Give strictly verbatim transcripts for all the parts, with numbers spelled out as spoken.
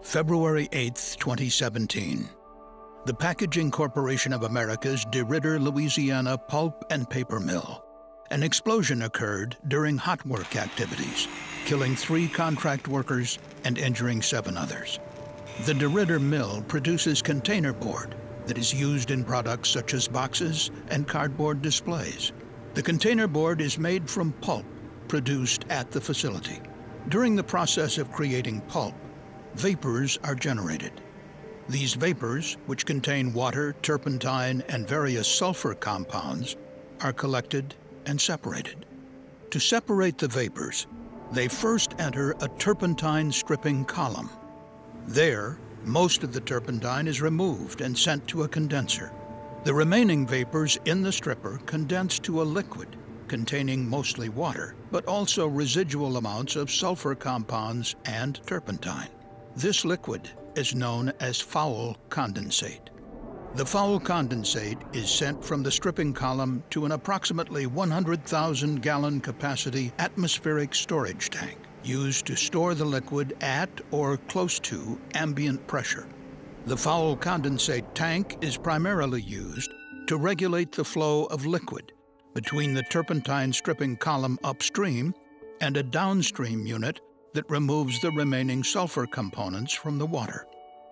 February eighth, twenty seventeen. The Packaging Corporation of America's DeRidder, Louisiana pulp and paper mill. An explosion occurred during hot work activities, killing three contract workers and injuring seven others. The DeRidder mill produces container board that is used in products such as boxes and cardboard displays. The container board is made from pulp produced at the facility. During the process of creating pulp, vapors are generated. These vapors, which contain water, turpentine, and various sulfur compounds, are collected and separated. To separate the vapors, they first enter a turpentine stripping column. There, most of the turpentine is removed and sent to a condenser. The remaining vapors in the stripper condense to a liquid containing mostly water, but also residual amounts of sulfur compounds and turpentine. This liquid is known as foul condensate. The foul condensate is sent from the stripping column to an approximately one hundred thousand gallon capacity atmospheric storage tank used to store the liquid at or close to ambient pressure. The foul condensate tank is primarily used to regulate the flow of liquid between the turpentine stripping column upstream and a downstream unit that removes the remaining sulfur components from the water.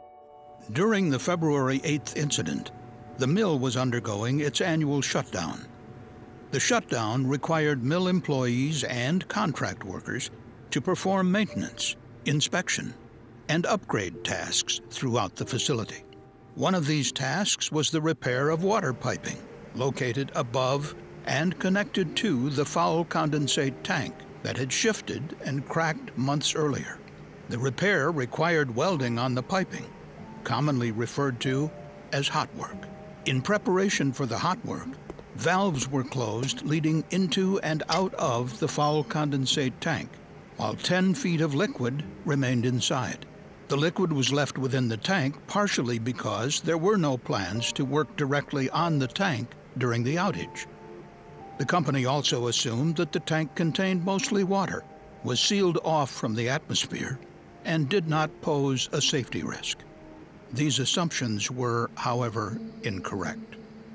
During the February eighth incident, the mill was undergoing its annual shutdown. The shutdown required mill employees and contract workers to perform maintenance, inspection, and upgrade tasks throughout the facility. One of these tasks was the repair of water piping, located above and connected to the foul condensate tank that had shifted and cracked months earlier. The repair required welding on the piping, commonly referred to as hot work. In preparation for the hot work, valves were closed leading into and out of the foul condensate tank, while ten feet of liquid remained inside. The liquid was left within the tank partially because there were no plans to work directly on the tank during the outage. The company also assumed that the tank contained mostly water, was sealed off from the atmosphere, and did not pose a safety risk. These assumptions were, however, incorrect.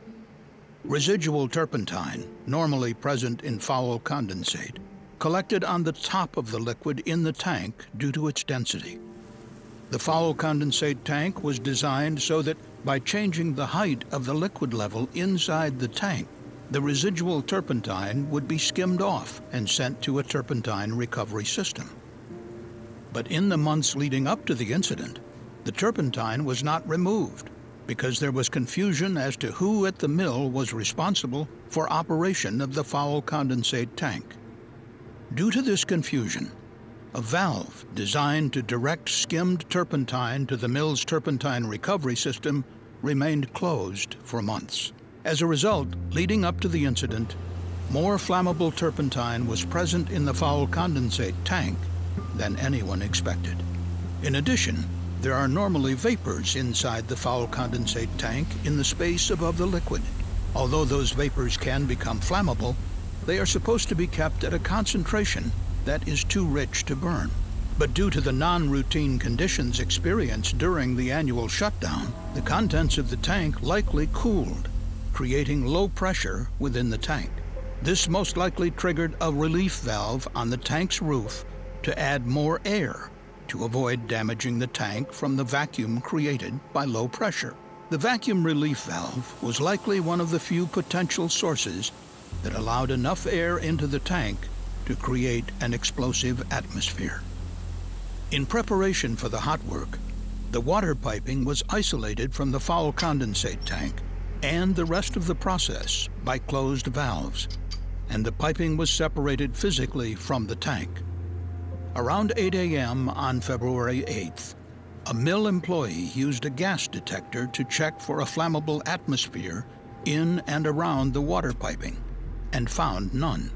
Residual turpentine, normally present in foul condensate, collected on the top of the liquid in the tank due to its density. The foul condensate tank was designed so that by changing the height of the liquid level inside the tank, the residual turpentine would be skimmed off and sent to a turpentine recovery system. But in the months leading up to the incident, the turpentine was not removed because there was confusion as to who at the mill was responsible for operation of the foul condensate tank. Due to this confusion, a valve designed to direct skimmed turpentine to the mill's turpentine recovery system remained closed for months. As a result, leading up to the incident, more flammable turpentine was present in the foul condensate tank than anyone expected. In addition, there are normally vapors inside the foul condensate tank in the space above the liquid. Although those vapors can become flammable, they are supposed to be kept at a concentration that is too rich to burn. But due to the non-routine conditions experienced during the annual shutdown, the contents of the tank likely cooled, creating low pressure within the tank. This most likely triggered a relief valve on the tank's roof to add more air to avoid damaging the tank from the vacuum created by low pressure. The vacuum relief valve was likely one of the few potential sources that allowed enough air into the tank to create an explosive atmosphere. In preparation for the hot work, the water piping was isolated from the foul condensate tank and the rest of the process by closed valves, and the piping was separated physically from the tank. Around eight A M on February eighth, a mill employee used a gas detector to check for a flammable atmosphere in and around the water piping, and found none.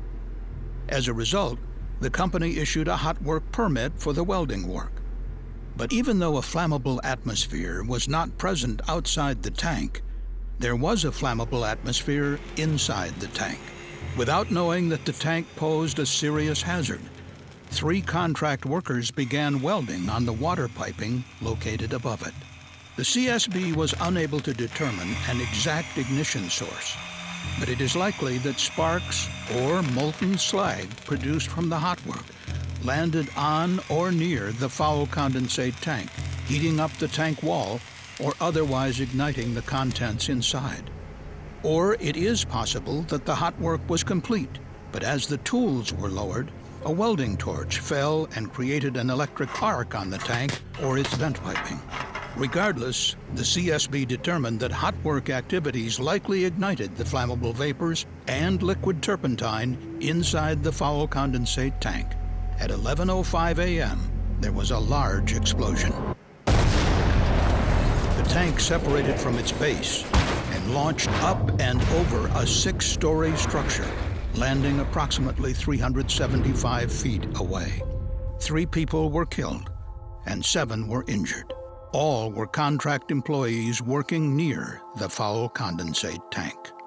As a result, the company issued a hot work permit for the welding work. But even though a flammable atmosphere was not present outside the tank, there was a flammable atmosphere inside the tank. Without knowing that the tank posed a serious hazard, three contract workers began welding on the water piping located above it. The C S B was unable to determine an exact ignition source, but it is likely that sparks or molten slag produced from the hot work landed on or near the foul condensate tank, heating up the tank wall or otherwise igniting the contents inside. Or it is possible that the hot work was complete, but as the tools were lowered, a welding torch fell and created an electric arc on the tank or its vent piping. Regardless, the C S B determined that hot work activities likely ignited the flammable vapors and liquid turpentine inside the foul condensate tank. At eleven oh five a m, there was a large explosion. The tank separated from its base and launched up and over a six-story structure, landing approximately three hundred seventy-five feet away. Three people were killed and seven were injured. All were contract employees working near the foul condensate tank.